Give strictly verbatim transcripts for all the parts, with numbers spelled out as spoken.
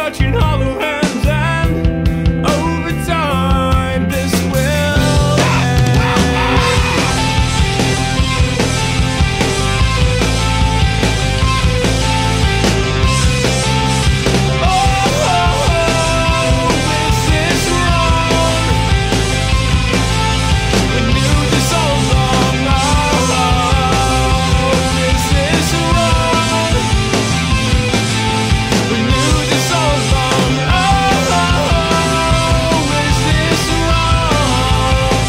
clutching hollow hands, and over time this will end. Oh, is this wrong? We knew this all along. Oh, is this wrong? We knew this all along. Oh, is this wrong?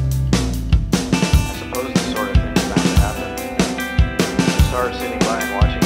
I suppose this sort of thing is bound to happen. You start sitting by and watching